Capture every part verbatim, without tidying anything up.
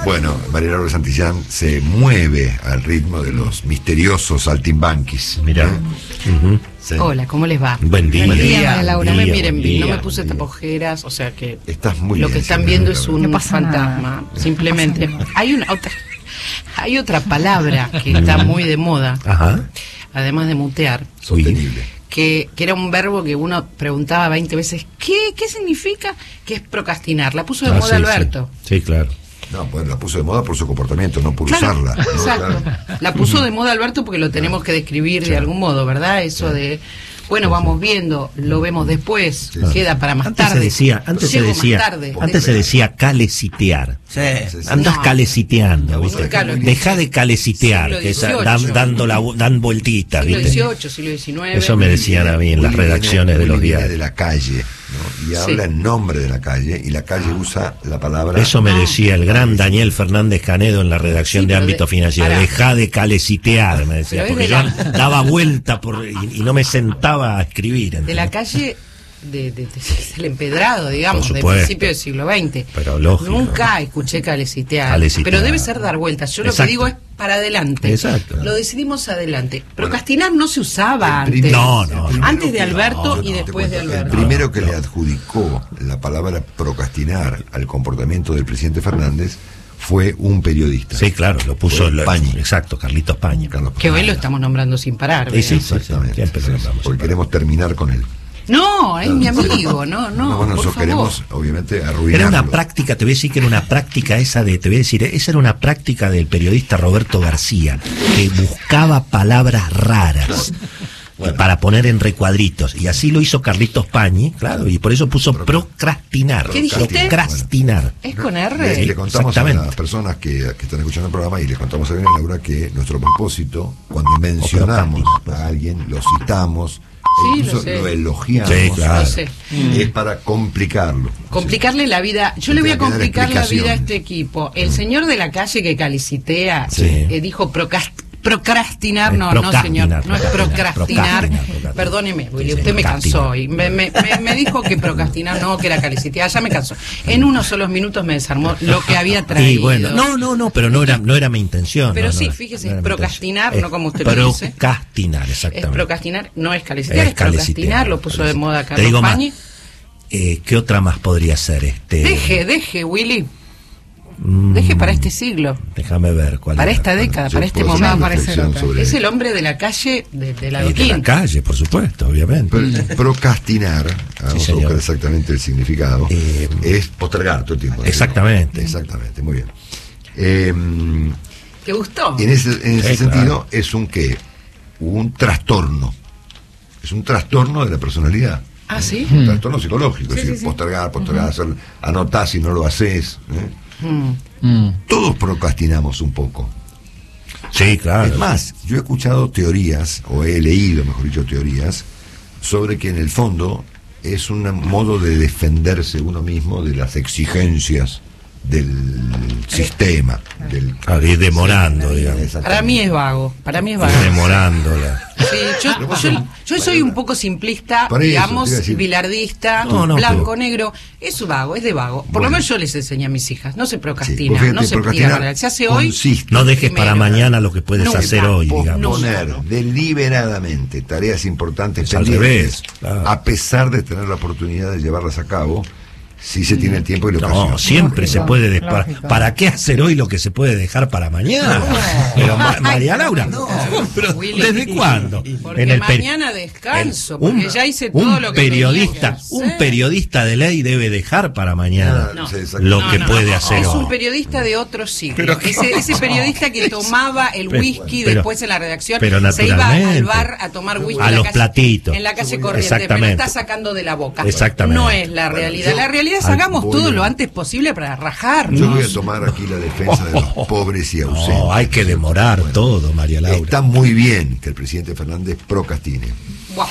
Bueno, María Laura Santillán se mueve al ritmo de los misteriosos saltimbanquis. Mirá. ¿Eh? Uh-huh. Sí. Hola, ¿cómo les va? Buen día. Buen día, María Laura. No me Día, miren buen bien, no día, me puse buen día. tapajeras, o sea que Estás muy lo bien, que están sí, viendo María es Laura. un No pasa fantasma, nada. simplemente. No pasa nada. Hay una otra, hay otra palabra que está muy de moda, Ajá. además de mutear, Sostenible. que, que era un verbo que uno preguntaba veinte veces, ¿qué, qué significa? Que es procrastinar. La puso de Ah, moda sí, Alberto. Sí, sí, claro. No, pues la puso de moda por su comportamiento, no por Claro, usarla. ¿no? exacto. Claro. La puso de moda Alberto porque lo tenemos que describir de algún modo, ¿verdad? Eso de, bueno, vamos viendo, lo vemos después, Sí. queda para más Antes tarde. se decía, antes se Llego más decía, tarde. antes se decía calecitear. Sí, sí. Andás No. caleciteando, ¿viste? Muy caro. Dejá de calecitear, Siglo que es, dieciocho. dan, dando la, vu- dan vueltitas, Siglo ¿viste? dieciocho, siglo diecinueve. Eso me decían a mí en las Willy redacciones viene- de los Willy viene diarios. de la calle, ¿no? Y Sí. habla en nombre de la calle, y la calle usa la palabra. Eso me No. decía el gran Daniel Fernández Canedo en la redacción Sí, de pero Ámbito de- Financiero. pará. Dejá de calecitear, me decía, Pero es porque de yo la- daba vuelta por, y, y no me sentaba a escribir. De la ¿entendés? calle de, de- de- del empedrado, digamos, Por del supuesto. principio del siglo veinte. Pero lógico. Nunca escuché calecitear. Calecitear. Pero debe ser dar vueltas. Yo lo Exacto. que digo es para adelante. Exacto. Lo decidimos adelante. Procrastinar no se usaba El prim- antes. No, no, el no. Antes de que- Alberto no, y no, te después de cuento. Alberto. El primero que No, le no. adjudicó la palabra procrastinar al comportamiento del presidente Fernández fue un periodista. Sí, claro, lo puso Fue lo- Pañi. Exacto, Carlitos Pañi. Carlos Que hoy Pañi. lo estamos nombrando sin parar. Sí, sí, ¿verdad? sí, Exactamente. siempre lo Sí, sí, nombramos. porque queremos terminar con él. No, es mi amigo, no, no. bueno, por nosotros favor. queremos, obviamente, arruinarlo. Era una práctica, te voy a decir que era una práctica esa de, te voy a decir, esa era una práctica del periodista Roberto García, que buscaba palabras raras Bueno. para poner en recuadritos, y así lo hizo Carlitos Pañi, claro, y por eso puso procrastinar. ¿Qué dijiste? Procrastinar. ¿Es con Le, R? le contamos a Exactamente. las personas que, que están escuchando el programa y le contamos a María Laura que nuestro propósito, cuando mencionamos a alguien, lo citamos, Sí, e incluso lo sé. lo elogiamos, Sí, claro. Lo sé. es para complicarlo. Complicarle la vida. Yo le voy a Tiene que dar complicar la explicación. vida a este equipo. El señor de la calle que calicitea Sí. eh, dijo procrast- procrastinar. Es No, no, señor. procrastinar, No es procrastinar, procrastinar. procrastinar. Perdóneme, Willy, Sí, usted me procrastinar. cansó. Y me, me- me- me dijo que procrastinar no, que era calicitea. Ya me cansó. En unos solos minutos me desarmó lo que había traído. Y bueno, no, no, no, pero no era, no era mi intención. Pero no, sí, no, fíjese, no era mi procrastinar, intención. no como usted lo dice. Procrastinar, Es exactamente. procrastinar, no es calicitar, es, Es calicitar, procrastinar. Lo puso de calicitar. moda Te Carlos digo más. Pañi. Eh, ¿Qué otra más podría ser? Este, Deje, deje, Willy. mm, Deje para este siglo. Déjame ver cuál Para era. esta década, Yo para este puedo hacer momento. una aparecer reflexión otra. sobre- Es el hombre de la calle de, de la Y de la Doquín. calle, por supuesto, obviamente. Pero, procrastinar, vamos a señor. buscar exactamente el significado, Eh, es postergar todo el tiempo. ¿no? Exactamente. Exactamente, muy bien. Eh, ¿Te gustó? en ese, en ese Sí, sentido, es un qué? Un trastorno. Es un trastorno de la personalidad. Ah, ¿sí? Un trastorno psicológico, Sí, es decir, sí, sí. postergar, postergar, hacer, anotar si no lo haces. ¿eh? Mm. Mm. Todos procrastinamos un poco. Sí, claro. Es más, yo he escuchado teorías, o he leído, mejor dicho, teorías, sobre que en el fondo es un modo de defenderse uno mismo de las exigencias del sistema. Del, Ah, ir demorando, digamos. Exactamente. Para mí es vago. Para mí es Ir vago. demorándola. Sí, yo, yo, yo soy un poco simplista, Por eso, digamos, te iba a decir. bilardista, No, no, blanco, pero- negro. Es vago, es de vago. Por Bueno. lo menos yo les enseñé a mis hijas. No se Sí, procrastina, pues fíjate, no se tira procrastinar para Se hace hoy. consiste No dejes Primero. para mañana lo que puedes Nunca. hacer hoy, digamos. posponer No, no. deliberadamente tareas importantes Es al pendientes, revés, claro. a pesar de tener la oportunidad de llevarlas a cabo, si se tiene el tiempo y la ocasión. No, siempre Lógico, se puede des- para, lógico. ¿para qué hacer hoy lo que se puede dejar para mañana? Pero Ma- María Laura, pero Willy. ¿desde cuándo? Porque peri- mañana descanso, el- porque ya hice todo un lo que tenía periodista, que un hacer. periodista de ley debe dejar para mañana Ah, No. sí, exacto. lo No, que no, puede no. hacer Es hoy. un periodista de otro siglo. Pero- ese, ese periodista que tomaba el Pero- whisky pero- después en la redacción, pero se iba naturalmente. al bar a tomar whisky A en la los calle- platitos. en la calle corriente, me lo Exactamente. está sacando de la boca. Exactamente. No es la Bueno, realidad. yo- la realidad es Al- hagamos voy todo a- lo antes posible para rajar. Yo voy a tomar aquí la defensa de los pobres y ausentes. No, hay que demorar todo, María Laura. Está muy bien que el presidente Fernández procrastine, Buah.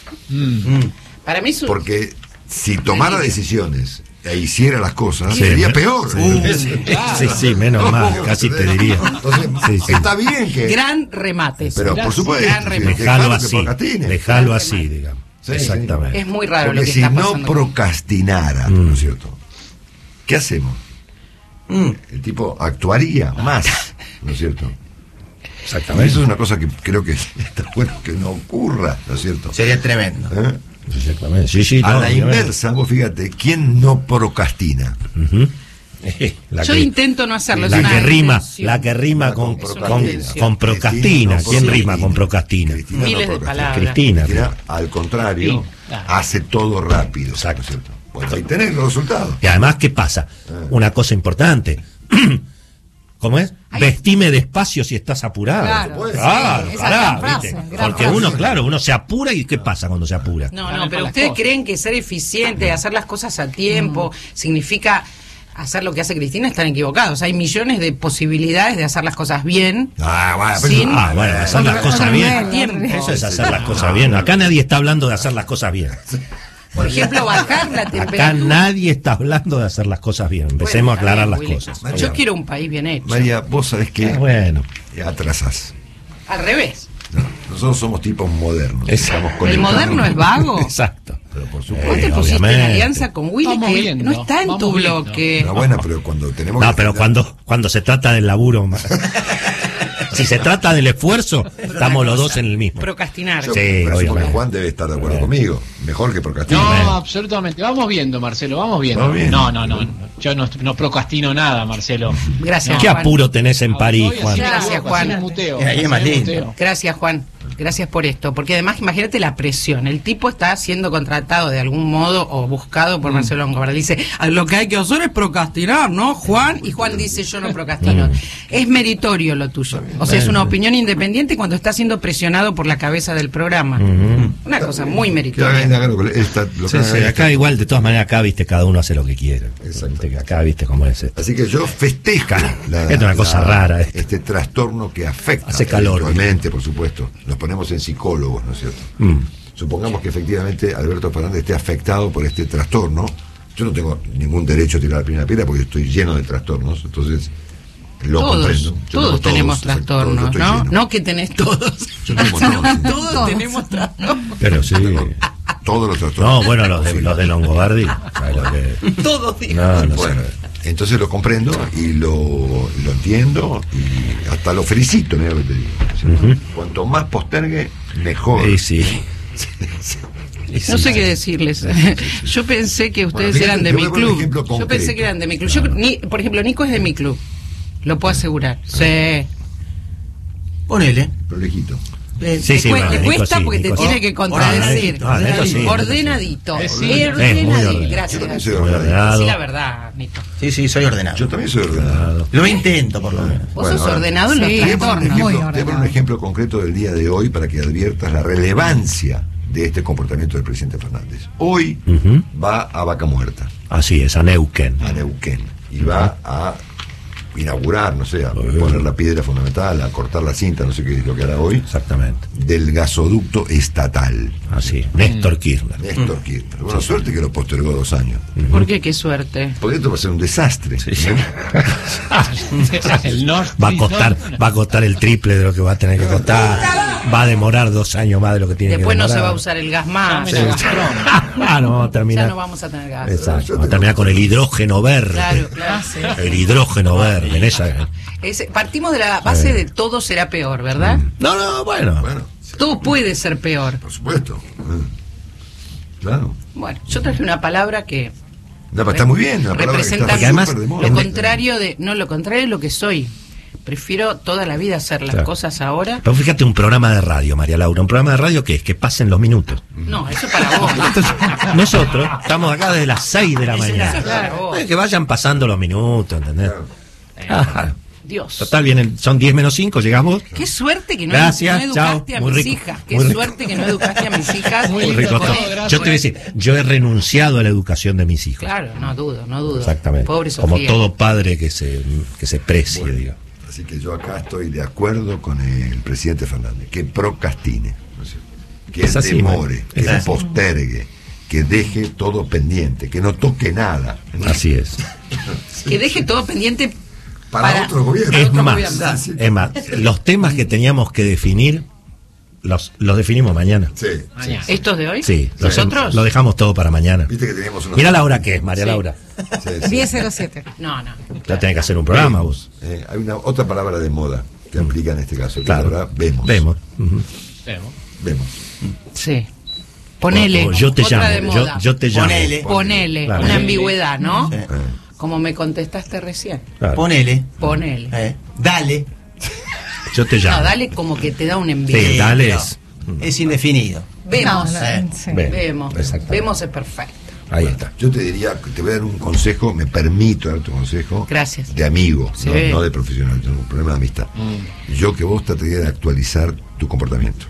Para mí es un... porque si tomara decisiones e hiciera las cosas, Sí, sería me- peor. Sí, sí, sí, menos mal, casi te diría. Entonces, Sí, sí. está bien que... gran remate. Pero por supuesto, Gran sí, remate. Dejalo dejalo que así, procrastine. dejalo así, digamos. Sí, Exactamente. Es muy raro Porque lo que si está no pasando. procrastinara, Mm. ¿no es cierto? ¿Qué hacemos? Mm. El tipo actuaría más, ¿no es cierto? Exactamente. Eso es una cosa que creo que está bueno que no ocurra, ¿no es cierto? Sería tremendo. ¿Eh? Exactamente. Sí, sí, A no, la inversa, vos fíjate, ¿quién no procrastina? Uh-huh. La Yo que, intento no hacerlo. es la una que rima, intención. la que rima con, Con con, procrastina. con procrastina. Cristina, ¿Quién no, rima Cristina. con procrastina? Cristina Miles de procrastina. palabras. Cristina. Cristina, al contrario, Sí, claro. hace todo rápido. Exacto. ¿No es cierto? Bueno, ahí tenés los resultados. Y además, ¿qué pasa? Una cosa importante. ¿Cómo es? Ay. Vestime despacio si estás apurado. Claro, sí, claro, esa pará, gran frase, ¿viste? gran Porque frase. uno, claro, uno se apura y ¿qué pasa cuando se apura? No, Ganan no, con pero las ustedes cosas. creen que ser eficiente, hacer las cosas a tiempo, significa hacer lo que hace Cristina. Están equivocados. Hay millones de posibilidades de hacer las cosas bien. Ah, bueno, pero Sin- eso- Ah, bueno, hacer las cosas Otra bien. vez, Tiempo. Eso es hacer las cosas bien. Acá nadie está hablando de hacer las cosas bien. Por ejemplo, bajar la Acá temperatura. nadie está hablando de hacer las cosas bien. Empecemos Bueno, a aclarar está las bien, Willy. cosas. Yo María. quiero un país bien hecho. María, vos sabés que Ah, bueno. atrasás. Al revés. No, nosotros somos tipos modernos. Exacto. Estamos ¿El conectados. moderno es vago? Exacto. Pero por Vos supuesto. te Eh, pusiste en obviamente. alianza con Willy, Vamos que viendo, no está en tu vamos viendo. bloque. No, bueno, pero cuando tenemos No, que pero tener- cuando, cuando se trata del laburo, ma- si se trata del esfuerzo, estamos los dos en el mismo. Procrastinar. Yo Sí, presumo que obviamente. Juan debe estar de acuerdo conmigo. Mejor que procrastinar. No, Bueno. absolutamente. Vamos viendo, Marcelo, vamos viendo. Vamos viendo. No, no, no. Yo no, no procrastino nada, Marcelo. Gracias, No. ¿Qué Juan. apuro tenés en París, Voy así, Juan? Gracias, así Juan. me muteo, Eh, ahí es así más me lindo. muteo. Gracias, Juan. Gracias por esto. Porque además, imagínate la presión. El tipo está siendo contratado de algún modo o buscado por Marcelo Longobardi. Dice, "Ah, lo que hay que hacer es procrastinar, ¿no, Juan?" Y Juan dice, yo no procrastino. Es meritorio lo tuyo. O sea, es una opinión independiente cuando está siendo presionado por la cabeza del programa. Una cosa muy Que hagan- meritoria. hagan lo que- esta- lo que Sí, hagan sí, esta- acá igual, de todas maneras, acá, viste, cada uno hace lo que quiere. Exacto. Viste que acá, viste cómo es esto. Así que yo festejo la- Esto es una cosa la- rara, esto. este trastorno que afecta Hace calor. eventualmente, por supuesto. Nos ponemos en psicólogos, ¿no es cierto? Mm. Supongamos que efectivamente Alberto Fernández esté afectado por este trastorno. Yo no tengo ningún derecho a tirar la primera piedra porque estoy lleno de trastornos, entonces lo Todos, comprendo. Yo todos tengo tenemos exacto, trastornos, yo estoy ¿no? lleno. No que tenés todos. Yo tengo sino todos. todos Todos. tenemos trastornos. Pero sí. Tengo todos los trastornos. No, bueno, los de, los de Longobardi. ¿sabes lo que- Todos, digo. No, no Bueno, sé. entonces lo comprendo y lo, lo entiendo y hasta lo felicito, mira lo que te digo. O sea, cuanto más postergue, mejor. Sí, sí. No sé qué decirles. Yo pensé que ustedes Bueno, eran de te mi voy a poner un club. ejemplo Yo concreto. pensé que eran de mi club. Yo, ni- por ejemplo, Nico es de mi club. Lo puedo asegurar. Sí. Ponele. Prolejito. Eh, Sí, Te sí, cue- bueno, te Nico cuesta sí, porque te Nico tiene sí. que contradecir. Ah, Nico sí, Nico sí. Ordenadito. Eh, sí. Ordenadito. Es muy ordenado. Gracias. Yo también soy Muy ordenado. ordenado. Sí, la verdad, Nico. Sí, sí, soy ordenado. Yo también soy ordenado. Lo intento, por lo menos. Vos Bueno, sos ahora, ordenado en los sí. Te voy a poner un trastornos. Muy ejemplo- te voy a poner un ordenado. ejemplo concreto del día de hoy para que adviertas la relevancia de este comportamiento del presidente Fernández. Hoy Ujú. va a Vaca Muerta, Así es, a Neuquén. a Neuquén, y va a inaugurar, no sé, a poner la piedra fundamental, a cortar la cinta, no sé qué es lo que hará hoy, Exactamente. del gasoducto estatal. Así es. Néstor Kirchner. Néstor Kirchner. Bueno, suerte que lo postergó dos años. ¿Por qué? Qué suerte. Porque esto va a ser un desastre. ¿eh? El Nord Va a Stream, costar, ¿no? va a costar el triple de lo que va a tener que costar. Va a demorar dos años más de lo que tiene Después que no demorar. se va a usar el gas más. Llamen a Gazprom. Ah, no, vamos a terminar. Ya no vamos a tener gas. Exacto. Vamos a terminar con el hidrógeno verde. Claro, claro. El hidrógeno verde. En esa. Es- partimos de la base de todo será peor, ¿verdad? No, no, bueno. Bueno, Todo puede ser peor. por supuesto. ¿eh? Claro. Bueno, yo traje una palabra que No, pero está muy bien. La palabra que representa está Porque además, súper de moda. lo en- contrario de no lo contrario de lo que soy. Prefiero toda la vida hacer las Claro. cosas ahora. Pero fíjate, un programa de radio, María Laura. ¿Un programa de radio qué es? Que pasen los minutos. No, eso para vos. Entonces, nosotros estamos acá desde las seis de la Eso mañana. es para vos. Eh, Que vayan pasando los minutos, ¿entendés? Ah, Dios. total, vienen, son diez menos cinco, llegamos. Qué suerte que no, Gracias, no chao. educaste a Muy mis rico, hijas. Qué muy rico. suerte que no educaste a mis hijas. Muy Muy lindo rico Con todo. todo, esto. gracias. Yo te voy a decir, yo he renunciado a la educación de mis hijos. Claro, no dudo, no dudo. Exactamente. Pobre Como Sofía. todo padre que se, que se precie, Bueno, digo. así que yo acá estoy de acuerdo con el presidente Fernández, que procrastine, ¿no es cierto? Que Es así, demore, man. que Es así. postergue, que deje todo pendiente, que no toque nada. Así es. Que deje todo pendiente Para, para- otro gobierno. Es otro más, gobierno. Sí. es más, los temas que teníamos que definir los, los definimos mañana. Sí. Mañana. ¿Estos de hoy? Sí, lo, ¿Nosotros? lo dejamos todo para mañana. Viste que teníamos unos... Mira la hora que es, María Sí. Laura. Sí, sí. diez cero siete. No, no. Ya tenés que hacer un programa vos. Eh, hay una otra palabra de moda que aplica en este caso. Que Claro. ahora vemos. Vemos. Ujú. Vemos. Vemos. Sí. Ponele. O- o yo te otra de llamo, yo, moda. yo te llamo. Ponele. Ponele. Claro. Una ambigüedad, ¿no? Sí. Eh, Como me contestaste recién. Claro. Ponele. Ponele. Eh, dale. Yo te llamo. No, dale como que te da un envío. Sí, dale pero es. Es indefinido. Vemos. No, no, Eh, sí. Ve. Vemos. Exactamente. Vemos es perfecto. Ahí está. Yo te diría, te voy a dar un consejo, me permito darte un consejo. Gracias. De amigo, Sí. no, no de profesional, tengo un problema de amistad. Yo que vos trataría de actualizar tu comportamiento.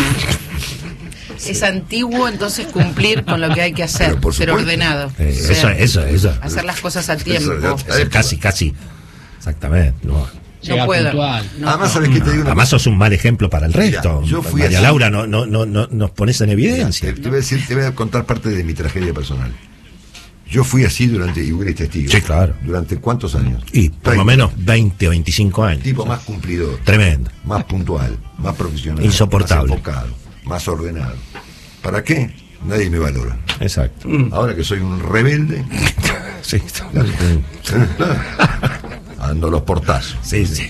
Es antiguo, entonces cumplir con lo que hay que hacer. Pero por Ser supuesto. ordenado. Eh, Ser- eso, eso, eso. Hacer las cosas a tiempo. Eso, Eso, casi, casi. Exactamente. No. No Llega puedo. puntual. No. Además, ¿sabes qué te digo? Una Además sos un mal ejemplo para el resto. Mira, yo fui María así. Laura, no, no, no, no nos pones en Te, evidencia. te voy a decir, te voy a contar parte de mi tragedia personal. Yo fui así durante, y hubiera testigo. Sí, claro. ¿Durante cuántos años? Y por lo treinta. menos veinte o veinticinco años. Tipo más cumplidor, Tremendo. más puntual, más profesional, Insoportable. más enfocado, más ordenado. ¿Para qué? Nadie me valora. Exacto. Ahora que soy un rebelde, Sí, ando los portazos. sí, sí.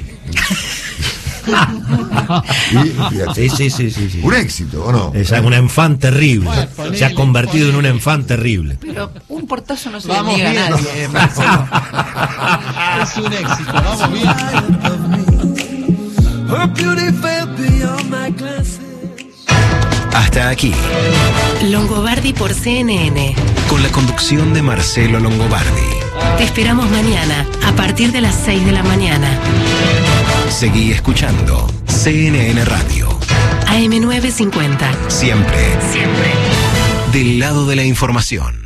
Y, fíjate, Sí, sí, sí, sí, sí. un éxito, ¿o no? Es un enfant terrible. Bueno, ponele, Se ha convertido en un ponele. enfant terrible. Pero un portazo no se Vamos le niega a bien. nadie, Marcelo. Es un éxito, vamos bien. Hasta aquí, Longobardi por C N N. con la conducción de Marcelo Longobardi. Te esperamos mañana a partir de las seis de la mañana. Seguí escuchando C N N Radio. A M nueve cincuenta. Siempre Siempre. del lado de la información.